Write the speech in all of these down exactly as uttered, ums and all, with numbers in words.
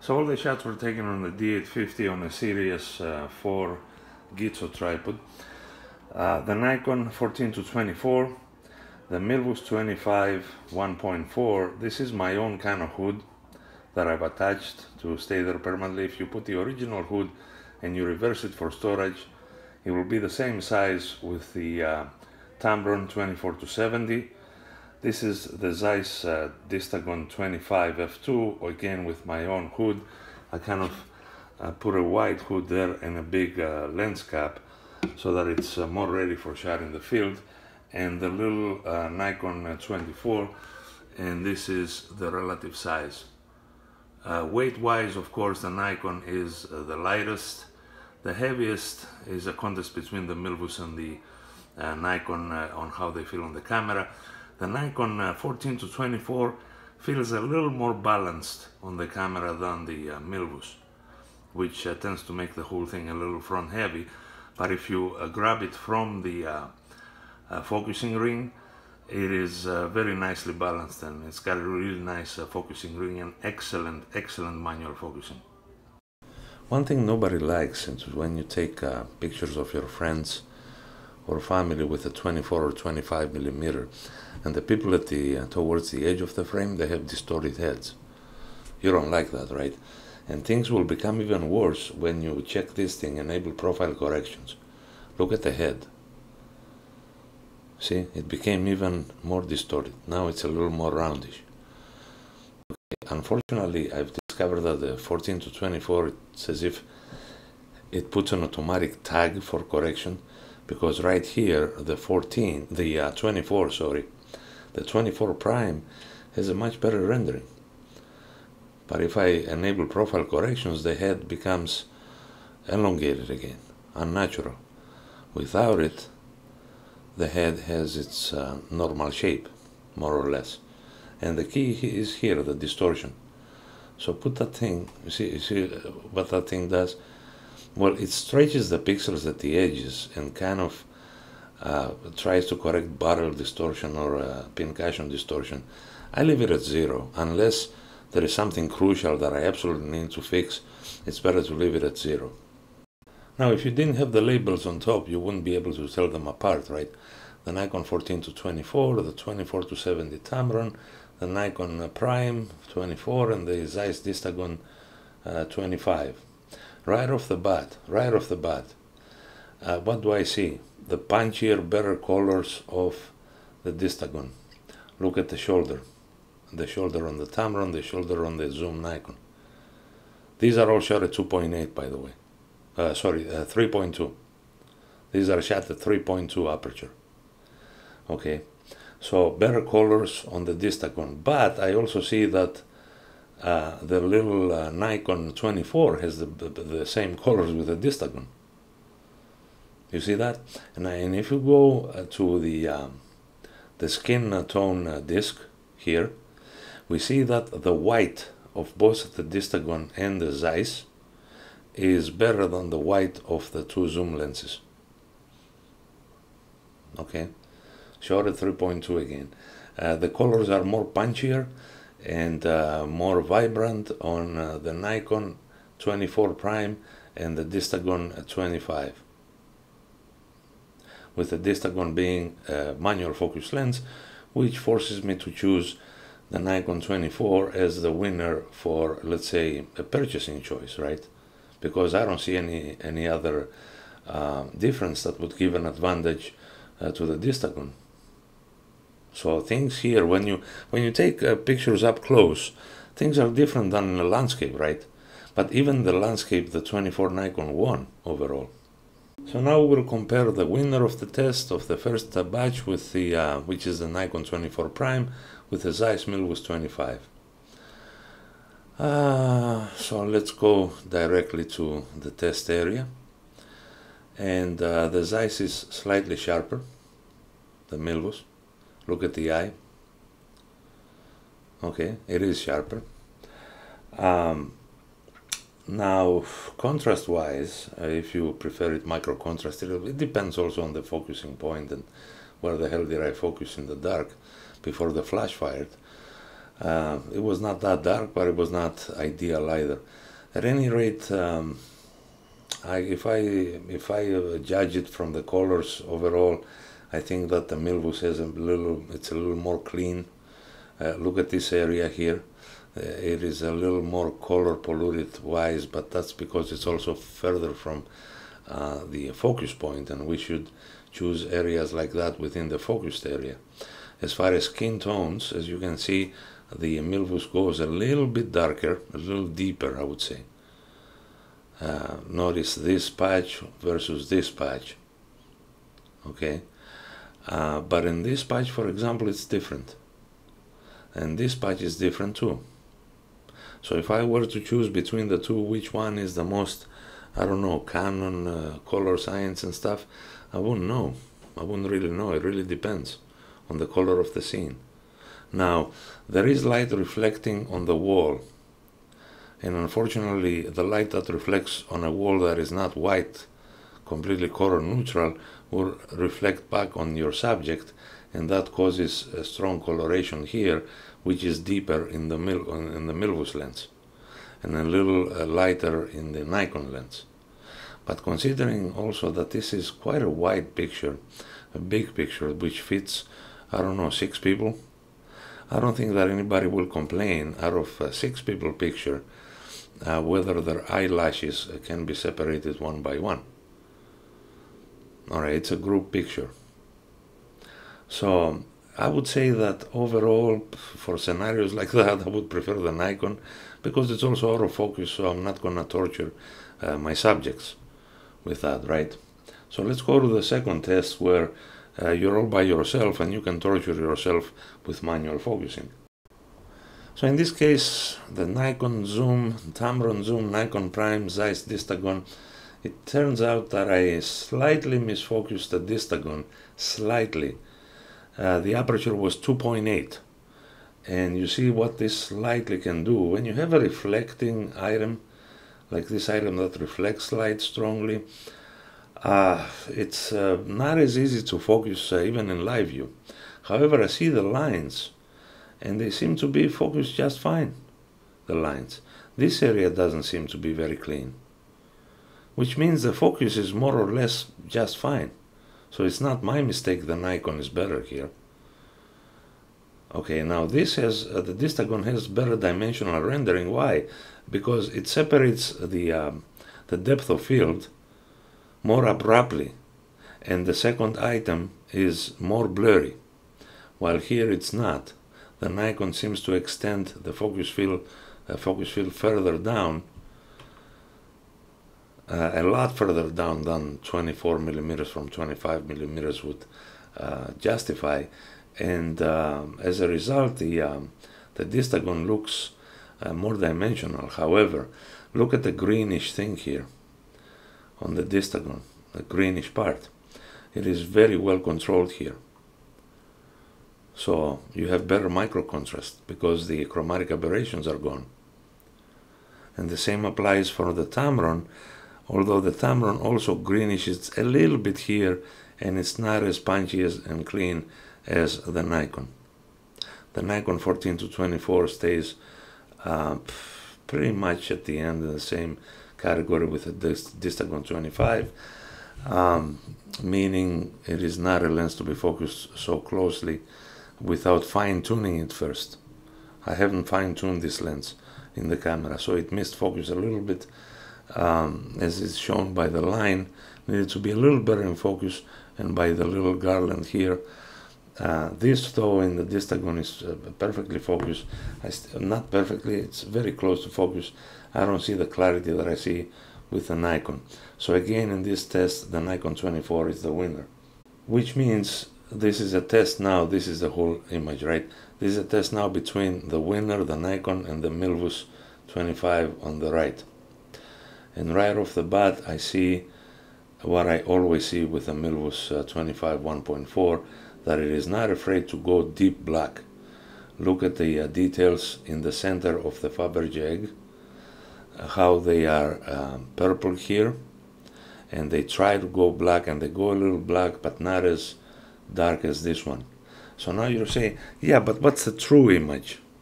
So all the shots were taken on the D eight fifty on a Series uh, four Gitzo tripod. Uh, the Nikon fourteen to twenty-four, the Milvus twenty-five one point four. This is my own kind of hood that I've attached to stay there permanently. If you put the original hood and you reverse it for storage, it will be the same size with the uh, Tamron twenty-four to seventy. This is the Zeiss uh, Distagon twenty-five f two, again with my own hood. I kind of uh, put a wide hood there and a big uh, lens cap so that it's uh, more ready for shot in the field. And the little uh, Nikon uh, twenty-four, and this is the relative size. Uh, weight-wise, of course, the Nikon is uh, the lightest. The heaviest is a contest between the Milvus and the uh, Nikon uh, on how they feel on the camera. The Nikon uh, fourteen to twenty-four feels a little more balanced on the camera than the uh, Milvus, which uh, tends to make the whole thing a little front heavy. But if you uh, grab it from the uh, uh, focusing ring, it is uh, very nicely balanced, and it's got a really nice uh, focusing ring and excellent, excellent manual focusing. One thing nobody likes is when you take uh, pictures of your friends or family with a twenty-four or twenty-five millimeter, and the people at the uh, towards the edge of the frame, they have distorted heads. You don't like that, right? And things will become even worse when you check this thing, enable profile corrections. Look at the head. See, it became even more distorted. Now it's a little more roundish. Okay. Unfortunately, I've discovered that the fourteen to twenty-four, it's as if it puts an automatic tag for correction, because right here, the fourteen, the uh, twenty-four, sorry, the twenty-four prime has a much better rendering. But if I enable profile corrections, the head becomes elongated again, unnatural. Without it, the head has its uh, normal shape, more or less. And the key is here, the distortion. So put that thing, you see, you see what that thing does? Well, it stretches the pixels at the edges and kind of uh, tries to correct barrel distortion or uh, pin cushion distortion. I leave it at zero. Unless there is something crucial that I absolutely need to fix, it's better to leave it at zero. Now, if you didn't have the labels on top, you wouldn't be able to tell them apart, right? The Nikon fourteen to twenty-four, the twenty-four to seventy Tamron, the Nikon Prime twenty-four, and the Zeiss Distagon uh, twenty-five. Right off the bat, right off the bat, uh, what do I see? The punchier, better colors of the Distagon. Look at the shoulder. The shoulder on the Tamron, the shoulder on the Zoom Nikon. These are all shot at two point eight, by the way. Uh, sorry, uh, three point two. These are shot at three point two aperture. Okay, so better colors on the Distagon. But I also see that uh, the little uh, Nikon twenty-four has the, the, the same colors with the Distagon. You see that? And, I, and if you go uh, to the, um, the skin tone uh, disc here, we see that the white of both the Distagon and the Zeiss is better than the white of the two zoom lenses. Okay, shot at three point two again. Uh, the colors are more punchier and uh, more vibrant on uh, the Nikon twenty-four Prime and the Distagon twenty-five. With the Distagon being a manual focus lens, which forces me to choose the Nikon twenty-four as the winner for, let's say, a purchasing choice, right? Because I don't see any any other uh, difference that would give an advantage uh, to the Distagon. So things here, when you when you take uh, pictures up close, things are different than in the landscape, right? But even the landscape, the twenty-four Nikon won overall. So now we'll compare the winner of the test of the first uh, batch with the uh, which is the Nikon twenty-four Prime with the Zeiss Milvus twenty-five. Uh, so let's go directly to the test area, and uh, the Zeiss is slightly sharper, the Milvus. Look at the eye. Okay, it is sharper. Um, now, contrast-wise, uh, if you prefer it micro contrast, it, it depends also on the focusing point and where the hell did I focus in the dark before the flash fired. Uh, it was not that dark, but it was not ideal either. At any rate, um, I, if I if I uh, judge it from the colors overall, I think that the Milvus has a little, it's a little more clean. Uh, look at this area here. Uh, it is a little more color polluted wise, but that's because it's also further from uh, the focus point, and we should choose areas like that within the focused area. As far as skin tones, as you can see, the Milvus goes a little bit darker, a little deeper, I would say. Uh, notice this patch versus this patch. Okay, uh, but in this patch, for example, it's different, and this patch is different too. So if I were to choose between the two, which one is the most, I don't know, Canon, uh, color science and stuff, I wouldn't know. I wouldn't really know. It really depends on the color of the scene. Now, there is light reflecting on the wall, and unfortunately the light that reflects on a wall that is not white, completely color neutral, will reflect back on your subject, and that causes a strong coloration here, which is deeper in the, Mil in the Milvus lens, and a little uh, lighter in the Nikon lens. But considering also that this is quite a wide picture, a big picture which fits, I don't know, six people, I don't think that anybody will complain out of a six people picture uh, whether their eyelashes can be separated one by one. Alright, it's a group picture. So I would say that overall, for scenarios like that, I would prefer the Nikon, because it's also autofocus, so I'm not going to torture uh, my subjects with that, right? So let's go to the second test where uh, you're all by yourself and you can torture yourself with manual focusing. So in this case, the Nikon Zoom, Tamron Zoom, Nikon Prime, Zeiss Distagon, it turns out that I slightly misfocused the Distagon, slightly. Uh, the aperture was two point eight, and you see what this slightly can do. When you have a reflecting item, like this item that reflects light strongly, uh, it's uh, not as easy to focus uh, even in live view. However, I see the lines, and they seem to be focused just fine, the lines. This area doesn't seem to be very clean, which means the focus is more or less just fine. So it's not my mistake the Nikon is better here. Okay, now this has, uh, the Distagon has better dimensional rendering. Why? Because it separates the, um, the depth of field more abruptly, and the second item is more blurry, while here it's not. The Nikon seems to extend the focus field, uh, focus field further down, Uh, a lot further down than twenty-four millimeters from twenty-five millimeters would uh, justify, and uh, as a result the um, the Distagon looks uh, more dimensional. However, look at the greenish thing here on the Distagon, the greenish part. It is very well controlled here, so you have better micro contrast because the chromatic aberrations are gone. And the same applies for the Tamron. Although the Tamron also greenish a little bit here, and it's not as punchy as, and clean as the Nikon. The Nikon fourteen to twenty-four stays uh, pretty much at the end in the same category with the Distagon twenty-five, um, meaning it is not a lens to be focused so closely without fine-tuning it first. I haven't fine-tuned this lens in the camera, so it missed focus a little bit. Um, as is shown by the line, needed to be a little better in focus, and by the little garland here. Uh, this though in the Distagon is uh, perfectly focused. I not perfectly, it's very close to focus. I don't see the clarity that I see with the Nikon. So again, in this test, the Nikon twenty-four is the winner. Which means this is a test now, this is the whole image, right? This is a test now between the winner, the Nikon, and the Milvus twenty-five on the right. And right off the bat, I see what I always see with the Milvus uh, twenty-five one point four, that it is not afraid to go deep black. Look at the uh, details in the center of the Fabergé egg, uh, how they are um, purple here, and they try to go black, and they go a little black, but not as dark as this one. So now you're saying, yeah, but what's the true image?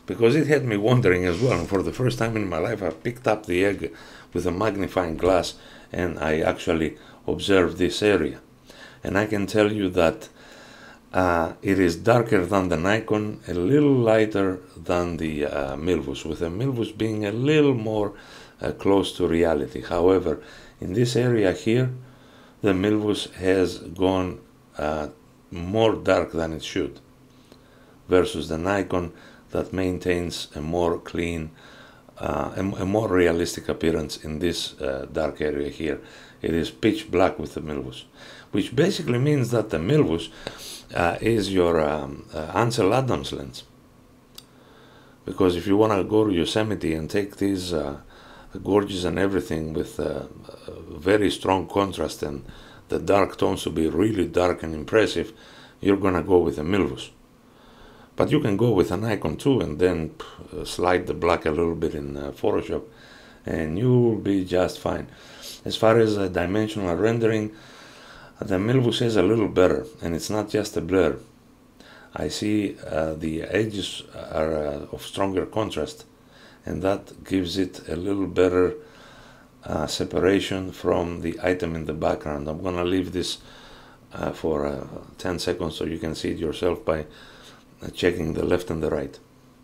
because it had me wondering as well. And for the first time in my life, I picked up the egg with a magnifying glass and I actually observed this area. And I can tell you that uh, it is darker than the Nikon, a little lighter than the uh, Milvus, with the Milvus being a little more uh, close to reality. However, in this area here, the Milvus has gone uh, more dark than it should, versus the Nikon that maintains a more clean, uh, a, a more realistic appearance in this uh, dark area here. It is pitch black with the Milvus, which basically means that the Milvus uh, is your um, uh, Ansel Adams lens. Because if you want to go to Yosemite and take these uh, gorges and everything with uh, very strong contrast and the dark tones to be really dark and impressive, you're gonna go with a Milvus. But you can go with a Nikon too and then uh, slide the black a little bit in uh, Photoshop and you'll be just fine. As far as uh, dimensional rendering, the Milvus is a little better, and it's not just a blur. I see uh, the edges are uh, of stronger contrast, and that gives it a little better uh, separation from the item in the background. I'm gonna leave this uh, for uh, ten seconds so you can see it yourself by uh, checking the left and the right.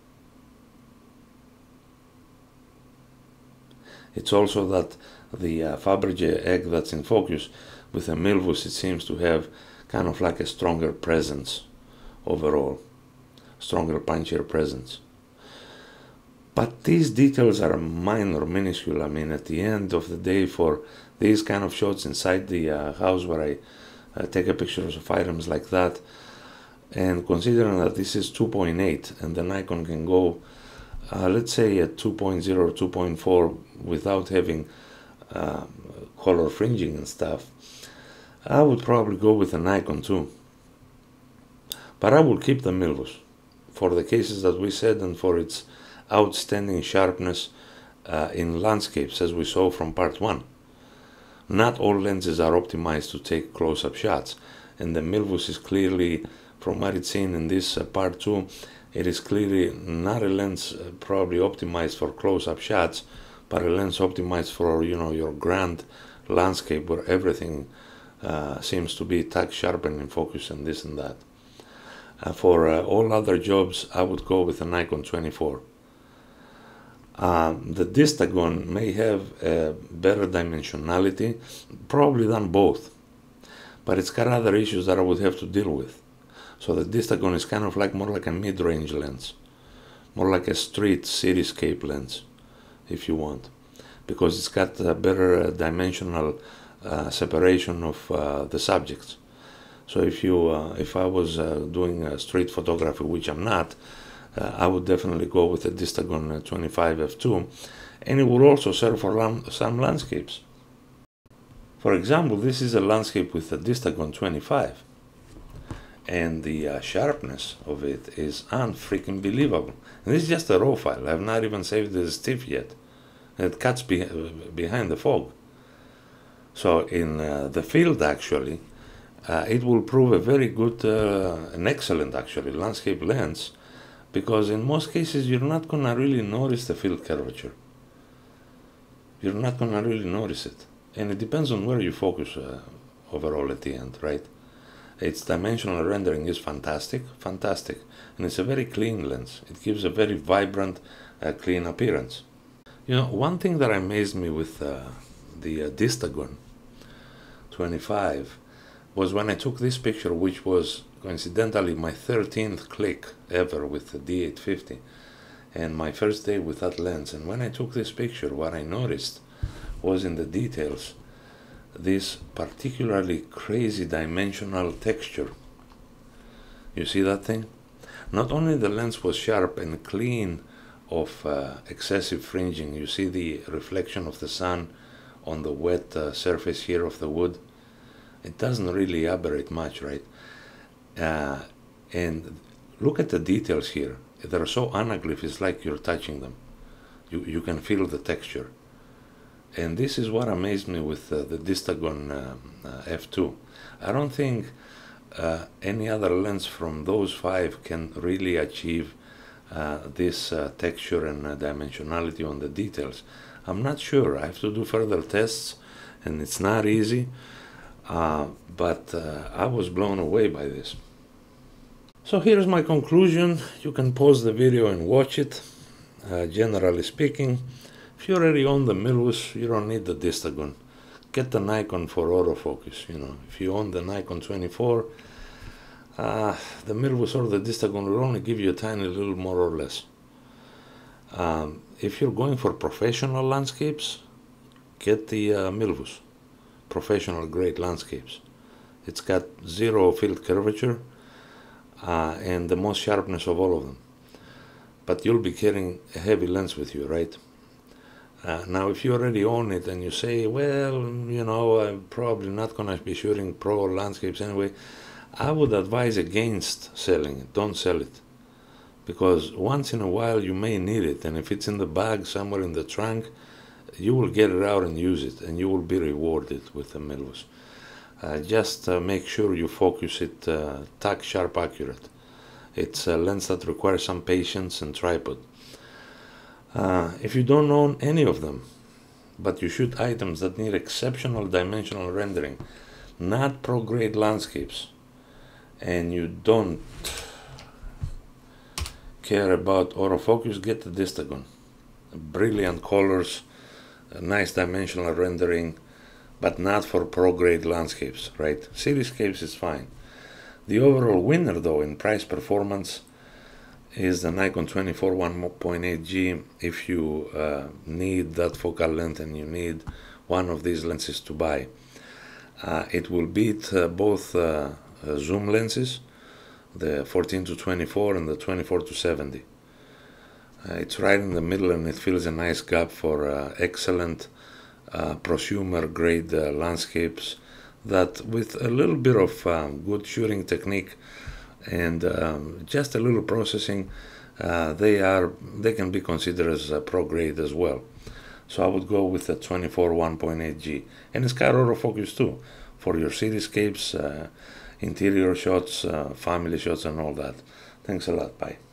It's also that the uh, Fabergé egg that's in focus with the Milvus, it seems to have kind of like a stronger presence overall, stronger punchier presence. But these details are minor, minuscule. I mean, at the end of the day, for these kind of shots inside the uh, house where I uh, take a pictures of items like that, and considering that this is two point eight and the Nikon can go uh, let's say at two point oh or two point four without having uh, color fringing and stuff, I would probably go with a Nikon too. But I will keep the Milvus for the cases that we said and for its outstanding sharpness uh, in landscapes, as we saw from part one. Not all lenses are optimized to take close-up shots, and the Milvus is clearly, from what it's seen in this uh, part two, it is clearly not a lens uh, probably optimized for close-up shots, but a lens optimized for, you know, your grand landscape where everything uh, seems to be tack sharp and in focus and this and that. Uh, for uh, all other jobs, I would go with a Nikon twenty-four. Um, the Distagon may have a better dimensionality, probably than both, but it's got other issues that I would have to deal with. So the Distagon is kind of like more like a mid-range lens, more like a street cityscape lens, if you want, because it's got a better uh, dimensional uh, separation of uh, the subjects. So if you, uh, if I was uh, doing uh, street photography, which I'm not, uh, I would definitely go with the Distagon uh, twenty-five f two, and it will also serve for lan some landscapes. For example, this is a landscape with the Distagon twenty-five, and the uh, sharpness of it is unfreaking believable. And this is just a raw file. I've not even saved the stiff yet. It cuts be behind the fog. So in uh, the field, actually, Uh, it will prove a very good, uh, an excellent actually, landscape lens, because in most cases you're not going to really notice the field curvature. You're not going to really notice it. And it depends on where you focus uh, overall at the end, right? Its dimensional rendering is fantastic, fantastic. And it's a very clean lens. It gives a very vibrant, uh, clean appearance. You know, one thing that amazed me with uh, the uh, Distagon twenty-five was when I took this picture, which was coincidentally my thirteenth click ever with the D eight fifty and my first day with that lens. And when I took this picture, what I noticed was in the details this particularly crazy dimensional texture. You see that thing? Not only the lens was sharp and clean of uh, excessive fringing, you see the reflection of the sun on the wet uh, surface here of the wood. It doesn't really aberrate much, right? Uh, and look at the details here. They're so anaglyph, it's like you're touching them. You, you can feel the texture. And this is what amazed me with uh, the Distagon um, uh, f two. I don't think uh, any other lens from those five can really achieve uh, this uh, texture and uh, dimensionality on the details. I'm not sure. I have to do further tests, and it's not easy, uh, but uh, I was blown away by this. So here's my conclusion. You can pause the video and watch it. Uh, generally speaking, if you already own the Milvus, you don't need the Distagon. Get the Nikon for autofocus. You know, if you own the Nikon twenty-four, uh, the Milvus or the Distagon will only give you a tiny little more or less. Um, if you're going for professional landscapes, get the uh, Milvus, professional grade landscapes. It's got zero field curvature uh, and the most sharpness of all of them. But you'll be carrying a heavy lens with you, right? Uh, now, if you already own it and you say, well, you know, I'm probably not going to be shooting pro landscapes anyway, I would advise against selling it. Don't sell it. Because once in a while you may need it, and if it's in the bag somewhere in the trunk, you will get it out and use it, and you will be rewarded with the Milvus. Uh, just uh, make sure you focus it uh, tack sharp accurate. It's a lens that requires some patience and tripod. Uh, if you don't own any of them, but you shoot items that need exceptional dimensional rendering, not pro-grade landscapes, and you don't care about autofocus, get the Distagon. Brilliant colors, nice dimensional rendering, but not for pro-grade landscapes, right? Cityscapes is fine. The overall winner, though, in price performance is the Nikon twenty-four one point eight G. If you uh, need that focal length and you need one of these lenses to buy, uh, it will beat uh, both uh, uh, zoom lenses, the fourteen to twenty-four and the twenty-four to seventy. Uh, it's right in the middle, and it fills a nice gap for uh, excellent uh, prosumer grade uh, landscapes that, with a little bit of um, good shooting technique and um, just a little processing, uh, they are they can be considered as uh, pro grade as well. So I would go with the twenty-four one point eight G, and it's got autofocus too for your cityscapes, uh, interior shots, uh, family shots, and all that. Thanks a lot. Bye.